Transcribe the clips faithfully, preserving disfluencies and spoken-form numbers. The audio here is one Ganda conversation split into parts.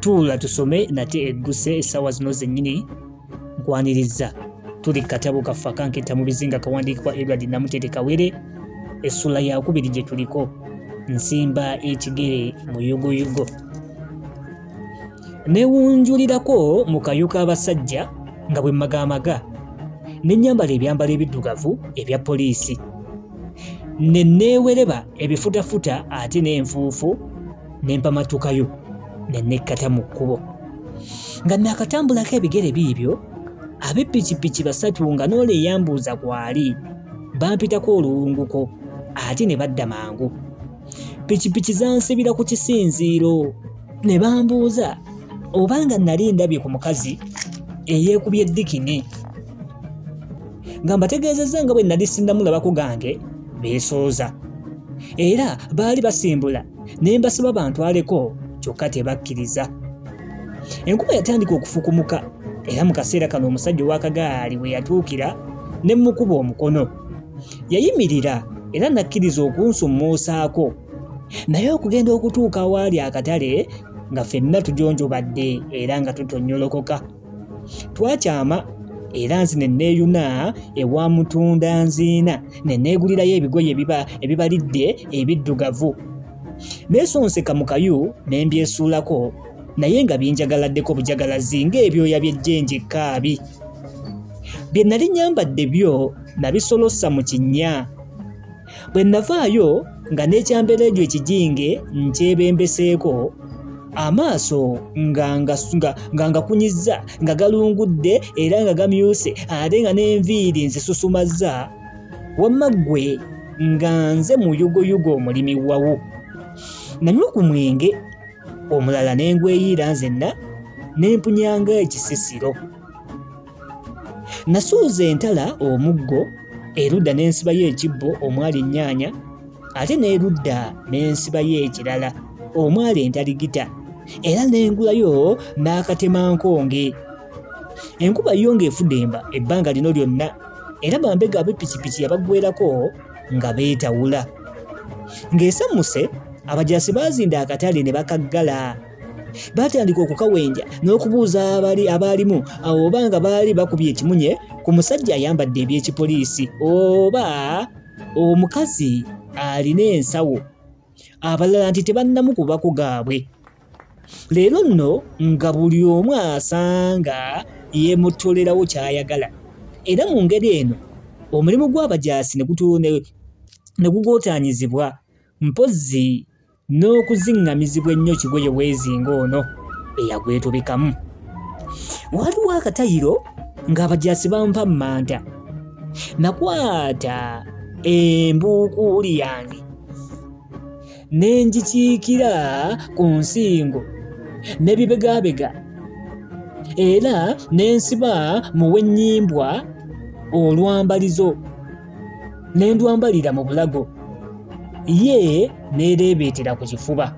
tuula tusome nate egguse essaawa zino zennyini nkwaniriza. Tuli katabo kaffe akanketta mu bizinga kawandiikibwa Edward Namutete Kawere, essula yakubiri gye tuliko nsimba ekigere mu yugoyugo. Neewunjulirako mu kayu k'abasajja nga bwe magamaga ne nnyambala ebyambalo ebiddugavu ebya poliisi, ne neewereba ebifutafuta ate n'enfuufu ne mpamatukayo ne nekkata mu kkubo. Nga naakatambulako ebigere biibyo, ab'eppikipiki basatu nga n'ole eyambuuza kwali bampitako oluwunguko ate ne badda mangu. Pikipiki zansibira ku kisinziiro ne bambuuza obanga nali ndabye ku mukazi eyeekubye eddikini. Nga mbategeezezza nga bwe nali sinnamulabako gange beesooza, era baali basimbula ne mbasaba bantwaleko kyokka tebakkiriza. Enkuba yatandika okufukumuka era mu kaseera kano omusajja ow'akagaali we yatuukira ne mmukuba omukono. Yayimirira era nakkiriza okunsummuusaako, naye okugenda okutuuka awaali akatale nga ffenna tujonjobadde era nga tutonnyolokoka. Twakyama era nzi ne neeyuna ewa mutunda nziina ne neegulirayo ebigoye ebiba ebibalidde ebiddugavu. Neesonseka mu kayu ne mbyesuulako, naye nga binjagaladdeko bujagalazi ng'ebyoya by'ejjenje ekkaabi. Bye nali nyambadde byo nabisolossa mu kinnya. Bwe navaayo nga n'ekyambalo ekyo ekijinge nkyebembeseeko, amaaso nga nga ngakunyizza nga galungudde era nga gamyuse ate nga n'enviiri nzisusumazza, wamma ggwe nga nze mu yugoyugo omulimi wawu. Nanywa ku mwenge omulala ne ngweyiira nzenna ne mpunyanga ekisisiro. Nasuuza entala omuggo erudda n'ensibayo ekibbo omwali ennyaanya, ate n'erudda n'ensibayo ekirala omwali entaligita, era n'engulayo n'akatemankonge. Enkuba yo ng'efudde emba ebbanga lino lyonna, era bambega ab'eppikipiki abaggwerako nga beetawula. Ng'esammuse abajaasi baazinda akatale ne bakaggala. Baatandika okukawenja n'okubuuza abali abaalimu oba nga baali bakubye ekimunye ku musajja ayambadde ebyekipoliisi oba omukazi alina ensawo, abalala nti tebannamukubako gaabwe. Leero nno nga buli omu asanga yeemuttolerawo ky'ayagala, era mu ngeri eno omulimu gw'abajaasi ne gugootaanyizibwa, mpozzi n'okuziŋŋamizibwa ennyo kigoye bwezinga ono eyagwetobekamu. Waliwo akatayiro ng'abajaasi bampa mmanta. Nakwata embuukuuli yange ne ngikiikira ku nsingo n'ebibegabega, era ne nsiba mu w'ennyimbwa olwambalizo ne ndwambalira mu bulago, ye neereebeetera ku kifuba.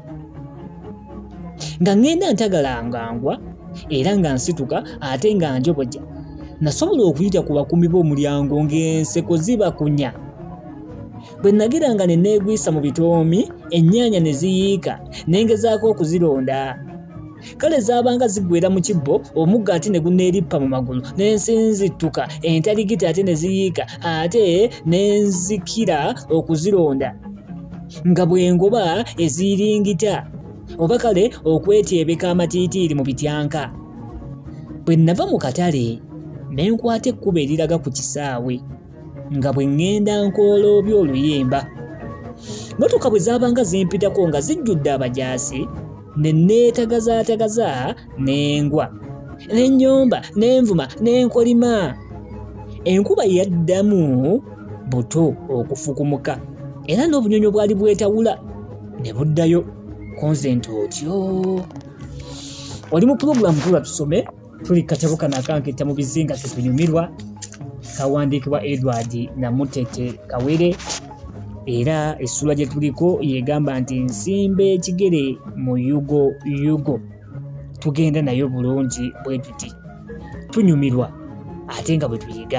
Nga ŋŋenda ntagalangaangwa era nga nsituka ate nga njoboja, nasobola okuyita ku bakuumi b'omulyango ng'enseko zibakunya. Bwe nagiranga ne neegwisa mu bitoomi, ennyaanya ne ziyiika ne ngezaako okuzironda. Kale zaabanga ziggwera mu kibbo, omugga ate ne guneerippa mu magulu, ne nsinzittuka entaligita ate ne ziyiika ate ne nzikira okuzironda. Nga bwengoba eziringita oba kale okwetyebeka amatiitiiri mu bityanka. Bwe nava mu katale ne nkwata ekkubo eriraga ku kisaawe nga bwe ŋŋenda nkooloobya oluyimba. Motoka bwe zaabanga zimpitako nga zijjudde abajaasi, ne neetagazaatagaza n'engwa, n'ennyomba, n'envuma, n'enkolima. Enkuba yaddamu buto okufukumuka, era n'obunyonyi bwali bwetawula ne buddayo. Konze nti otyo. Oli mu pulogulaamu Tuula Tusome, tuli katabo kano akanketta mu bizinga tetunyumirwa, kawandiikibwa Edward Namutete Kawere, era essula gye tuliko yegamba nti nsimba ekigere mu yugo yugo. Tugenda nayo bulungi bwe tuti, tunyumirwa ate nga bwe tuyiga.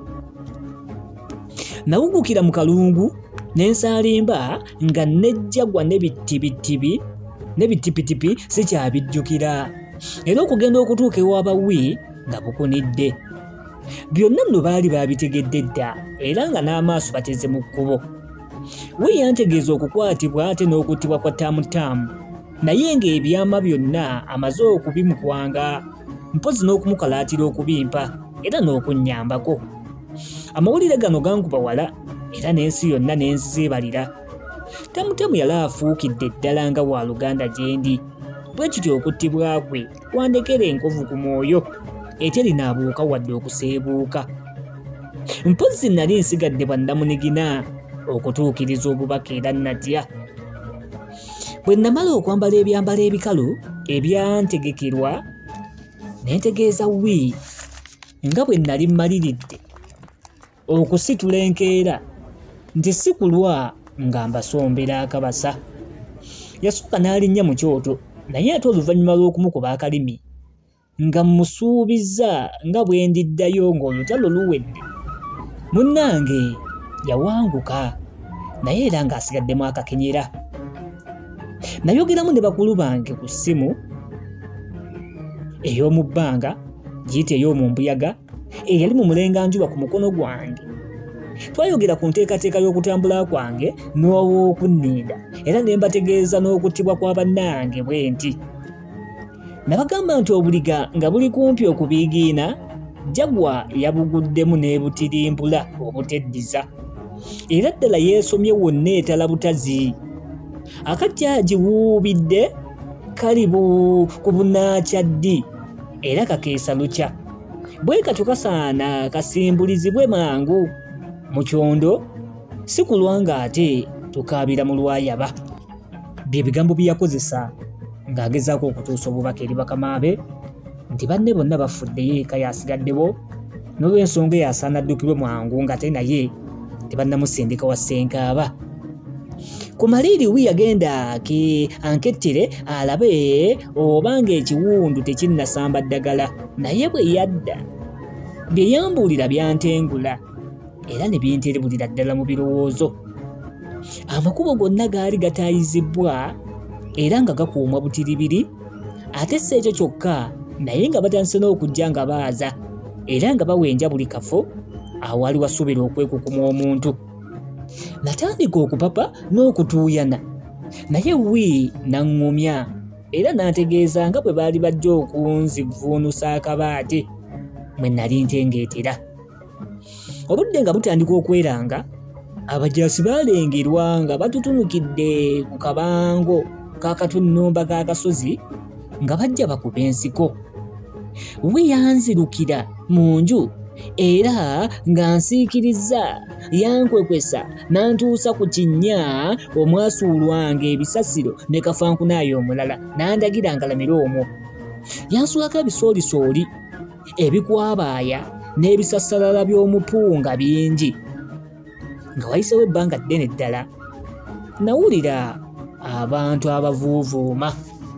Nawugukira mu kalungu n'ensaalimba nga nejjagwa n'ebitibitibi n'ebitipitipi sikyabijjukira era okugenda okutuuka ewabawi nga bukunidde. Byonna nno baali babitegedde dda era nga n'amaaso bateze mu kkubo. Wi yantegeeza okukwatibwa ate n'okuttibwa kwa taamutaamu naye ng'ebyama byonna amaze okubimukwanga mpozi n'okumukalaatira okubimpa era n'okunnyambako. Amawulire gano gankuba wala era n'ensi yonna n'enzizeebalira. Taamutaamu yali afuukidde ddala nga wa Luganda gye ndi, bwe kityo okuttibwa kwe kwandekera enkovu ku mwoyo eterinabuuka wadde okuseebuuka. Mpozi nali nsigadde bwannamunigina okutuukiriza obubaka era natya. Bwe namala okwambala ebyambalo ebikalu ebyantegekerwa ne ntegeeza Wi nga bwe nali mmaliridde okusitula enkeera nti si kulwa nga mbasombera akabasa. Yasooka n'alinnya mu kyoto naye ate oluvannyuma lw'okumukuba akalimi nga mmusuubizza nga bwe ndiddayo ng'olutalo luwedde, munnange yawanguka naye era ng'asigaddemu akakenyera. Nayogeramu ne bakulu bange ku ssimu ey'omu bbanga giyita ey'omu mbuyaga eyali mu mulenganjuba ku mukono gwange. Twayogera ku nteekateeka y'okutambula kwange n'ow'okunninda era ne mbategeeza n'okuttibwa kwa bannange bwe nti. Nabagamba nti obuliga nga buli kumpi okubiigiina, Jagwa yabuguddemu n'ebutirimbula obuteddiza era ddala yeesomye wonna etala butazi. Akajjaaji wuubidde kali ku bunaakya ddi era kakeesa lukya, bwe katyo kasaana kasimbulizibwe mangu mu kyondo, si kulwa ng'ate tukaabira mu lwayaba. Bye bigambo bye yakozesa ng'agezaako okutuusa obubaka eri bakama be nti banne bonna bafuddeyo eka yasigaddewo n'olw'ensonga eyasaana addukirwe mwangu ng'ate naye tebannamusindika wa ssenkaaba. Ku maliri Wi yagenda ankettere alabe obanga ekiwundu tekinnasamba ddagala, naye bwe yadda bye yambuulira byantengula era ne binterebulira ddala mu birowoozo. Amakubo gonna gaali gataayizibbwa era nga gakuumwa butiribiri, ate si ekyo kyokka naye nga batandise n'okujja nga baaza era nga bawenja buli kafo awali wasuubira okwekukuma omuntu. Natandika okupapa n'okutuuyana naye Wi naŋŋumya era n'antegeeza nga bwe baali bajja okunzivuunusa akabaate mwe nali ntengeetera. Obudde nga butandika okweranga, abajaasi baalengerwa nga batutunukidde ku kabango k'akatunnumba k'akasozi nga bajja bakuba ensiko. Wi yanzirukira mu nju era nga nsiikirizza yankwekwesa n'antuusa ku kinnya omwasuulwanga ebisasiro ne kafankunaayo omulala n'andagira ngalamire omwo. Yansulako ebisoolisooli ebikwabaaya n'ebisassalala by'omupunga bingi. Nga wayisewo ebbanga ddene ddala nawulira abantu abavuuvuuma.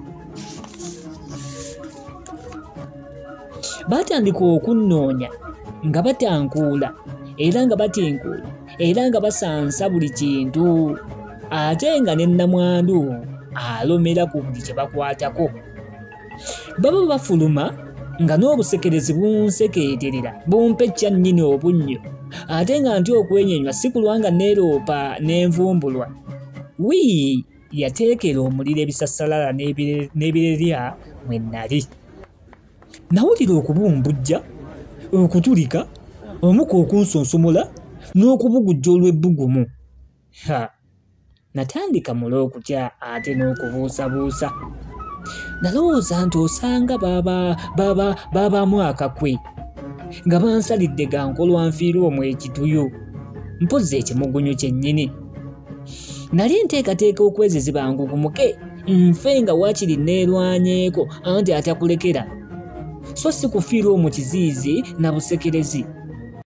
Baatandika okunnoonya nga batankuula era nga batinkuula era nga basansa buli kintu, ate nga ne nnamwandu alomera ku buli kye bakwatako. Baba bafuluma nga n'obusekerezi bunsekeeterera bumpa ekyannyini obunnyo, ate nga nti okwenyenywa si kulwa nga neeroopa n'envumbulwa. Wi yateekera omuliro ebisassalala n'ebirerya mwe nnali. Nawulira okubumbujja, okutulika, omuka okunsonsomola n'okubugujja olw'ebbugumu. Ha! Natandika mule okutya ate n'okubuusabuusa. Nalowooza nti osanga baba baba babaamu akakwe nga bansalidde gankolwa nfiire omwo ekituyo, mpozi ekimugunyu kyennyini. Nali nteekateeka okweziziba ngugumuke nfe nga waakiri neerwanyeeko anti atakulekera, so si kufiirwa mu kiziizi na busekerezi